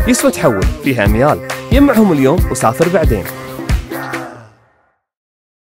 يسوى تحول، فيها اميال، يمعهم اليوم وسافر بعدين.